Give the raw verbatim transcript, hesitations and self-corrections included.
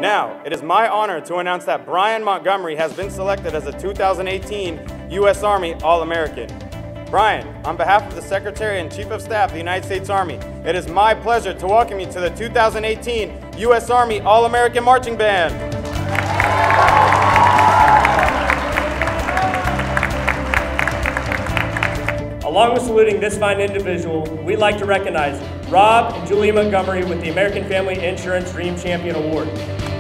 Now, it is my honor to announce that Brian Montgomery has been selected as a two thousand eighteen U S Army All-American. Brian, on behalf of the Secretary and Chief of Staff of the United States Army, it is my pleasure to welcome you to the two thousand eighteen U S Army All-American Marching Band. Along with saluting this fine individual, we'd like to recognize Rob and Julia Montgomery with the American Family Insurance Dream Champion Award.